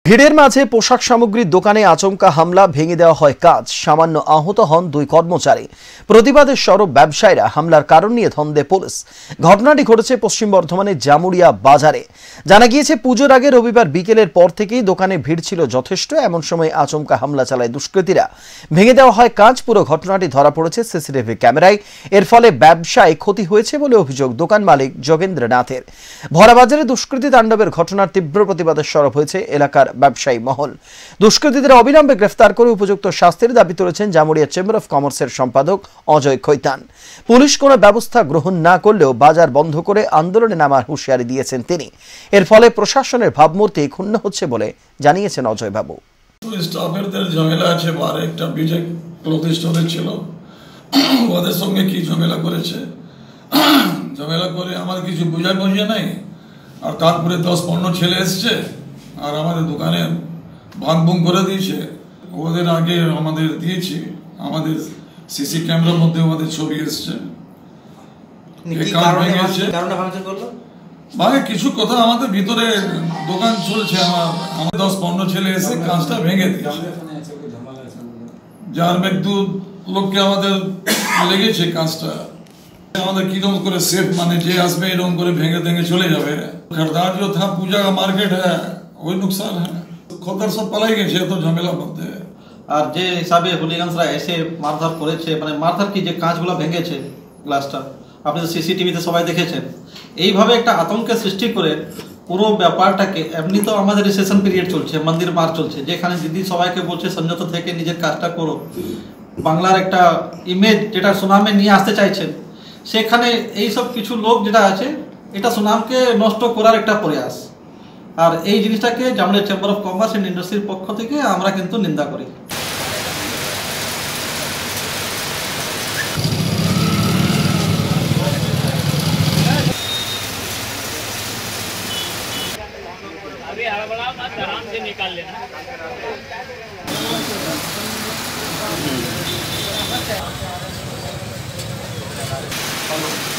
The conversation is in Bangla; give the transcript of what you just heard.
ভিড়ের মাঝে পোশাক সামগ্রীর দোকানে আচমকা হামলা, ভেঙে দেওয়া হয় কাঁচ, সামান্য আহত হন দুই কর্মচারী। প্রতিবাদে সরব ব্যবসায়ীরা, হামলার কারণ নিয়ে ধন্দে পুলিশ। ঘটনাটি ঘটেছে পশ্চিম বর্ধমানের জামুরিয়া বাজারে। জানা গিয়েছে, পুজোর আগে রবিবার বিকেলের পর থেকেই দোকানে ভিড় ছিল যথেষ্ট। এমন সময় আচমকা হামলা চালায় দুষ্কৃতীরা। ভেঙে দেওয়া হয় কাঁচ। পুরো ঘটনাটি ধরা পড়েছে সিসিটিভি ক্যামেরায়। এর ফলে ব্যবসায় ক্ষতি হয়েছে বলে অভিযোগ দোকান মালিক যোগেন্দ্রনাথের। ভরা বাজারে দুষ্কৃতী তাণ্ডবের ঘটনার তীব্র প্রতিবাদে সরব হয়েছে এলাকার ব্যবসায়ী মহল। দুষ্কৃতীদের অবিলম্বে গ্রেফতার করে উপযুক্ত শাস্তির দাবি তুলেছেন জামুরিয়া চেম্বার অফ কমার্সের সম্পাদক অজয় খৈতান। পুলিশ কোনো ব্যবস্থা গ্রহণ না করলেও বাজার বন্ধ করে আন্দোলনে নামার হুঁশিয়ারি দিয়েছেন তিনি। এর ফলে প্রশাসনের ভাবমূর্তি ক্ষুণ্ণ হচ্ছে বলে জানিয়েছেন অজয় বাবু। স্টাফেরদের ঝামেলা আছে, বারে একটা বিজেক প্রতিষ্ঠানে ছিল, ওদের সঙ্গে কি ঝামেলা করেছে, ঝামেলা করে আমার কিছু বুঝিয়ে নাই। আর তারপরে 10-15 ছেলে এসছে আর আমাদের দোকানে ভাঙভুং করে দিয়েছে। ওদের আগে আমাদের দিয়েছি, আমাদের সিসি ক্যামেরার মধ্যে ওদের ছবি এসছে। মানে কিছু কথা আমাদের ভিতরে দোকান চলছে, আমার 10-15 ছেলে এসে কাঁচটা ভেঙে দিয়েছে। যার একটু লোককে আমাদের লেগেছে কাঁচটা। আমাদের কিরকম করে সেফ, মানে যে আসবে এরকম করে ভেঙে ভেঙে চলে যাবে। खरीदार जो था, पूजा का मार्केट है, वही नुकसान है। খদ্দের সব পালাই গেছে এত ঝামেলার মধ্যে। আর যে হিসাবে হুলিগানসরা এসে মারধর করেছে, মানে মারধর কি, যে কাঁচগুলো ভেঙেছে গ্লাসটা, আপনি তো সিসিটিভিতে সবাই দেখেছেন। এইভাবে একটা আতঙ্কের সৃষ্টি করে পুরো ব্যাপারটাকে, এমনি তো আমাদের রিসেশন পিরিয়ড চলছে, মন্দির মার চলছে, যেখানে দিদি সবাইকে বলছে সংযত থেকে নিজের কাজটা করো, বাংলার একটা ইমেজ যেটা সুনামে নিয়ে আসতে চাইছেন, সেখানে এই সব কিছু লোক যেটা আছে, এটা সুনামকে নষ্ট করার একটা প্রয়াস। আর এই জিনিসটাকে Jamuria chamber of commerce and ইন্ডাস্ট্রির পক্ষ থেকে আমরা কিন্তু নিন্দা করি। अभी हड़बड़ा मत, आराम से निकाल लेना।